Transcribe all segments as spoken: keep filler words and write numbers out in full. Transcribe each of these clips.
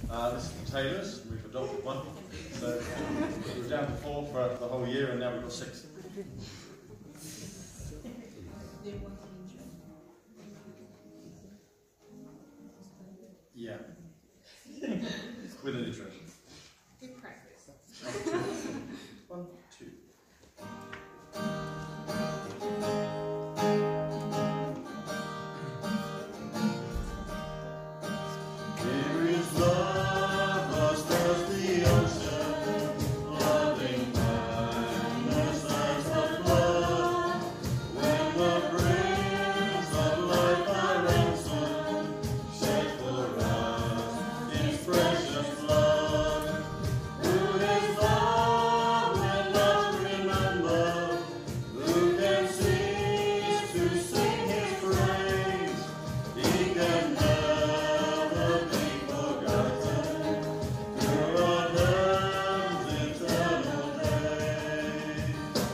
Uh, this is the Taylors. We've adopted one. So we were down to four for the whole year, and now we've got six. Yeah. With an interest. Good practice. One, two. There is love as does the ocean, loving kindness as the flood. When the prince of life are ransomed, shed for us his precious blood. Who his love will not remember? Who can cease to sing his praise? He can never be forgotten through our heaven's eternal days.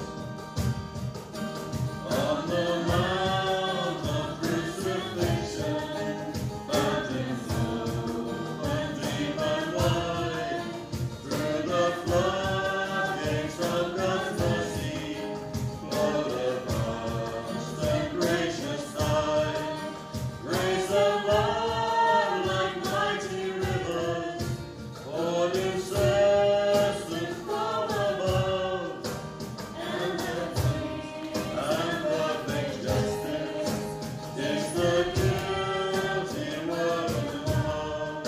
On the mount of crucifixion, burnt in full and deep and wide, through the floodgates of God's mercy, flowed a vast and gracious tide. Grace of love like mighty rivers, poured incessant from above, and mercy and perfect justice is the guilty word of love.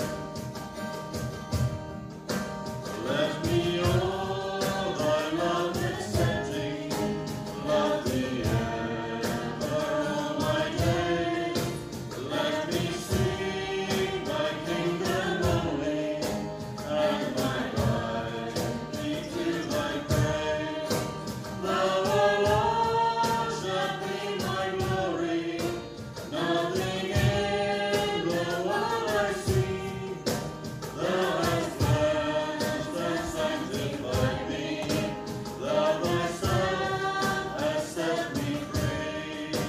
Let me all thy love accepting, love thee ever all my days. Let me seek thy kingdom only, and my life be to thy praise. Thou, O Lord, shalt be my glory, nothing in the world I see. Thou hast cleansed and sanctified me, thou thyself hast set me free.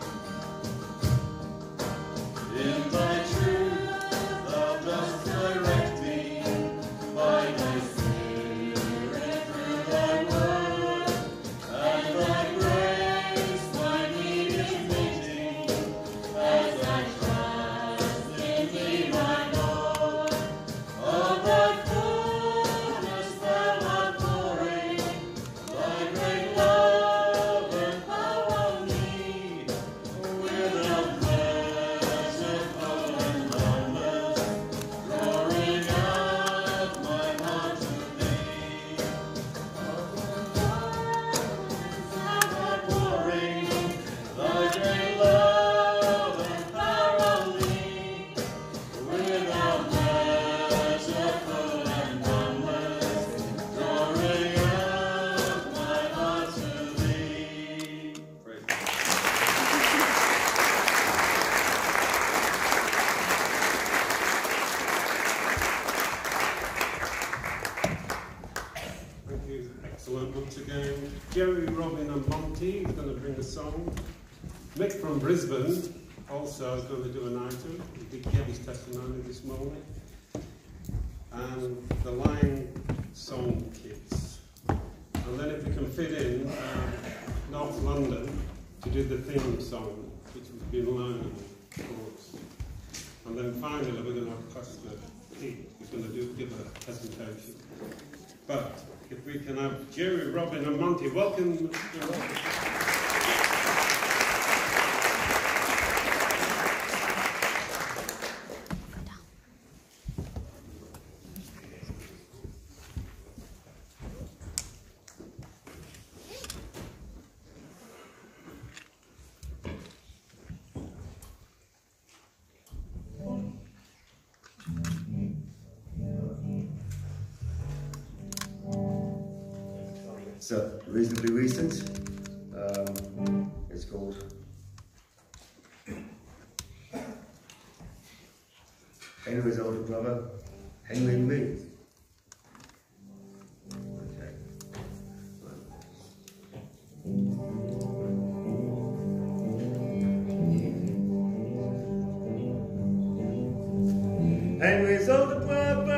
In thy truth thou dost direct me, by thy Spirit through thy word, and thy grace my need is meeting, as I trust in thee, my Lord. Of thy fullness thou art pouring, thy great love and power on me, without measure, full and boundless, drawing out my heart to thee. Of thy fullness thou art pouring, thy great love and power on me, without measure, full and boundless, drawing out my heart to thee. Praise God. Thank you. Excellent. Once again, Jerry, Robin and Monty is going to bring a song. Mick from Brisbane also is going to do an item. He did give his testimony this morning. And the Line Song Kids. And then if we can fit in um, North London to do the theme song, which we've been learning, of course. And then finally we're going to have Pastor Pete, who's going to do, give a presentation. But if we can have Jerry, Robin and Monty, welcome. You're welcome. So, reasonably recent. Um, it's called Henry's older brother, Henry and me. Okay. Henry's older brother.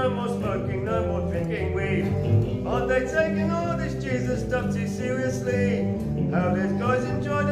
no more smoking, no more drinking weed. Aren't they taking all this Jesus stuff too seriously? How these guys enjoy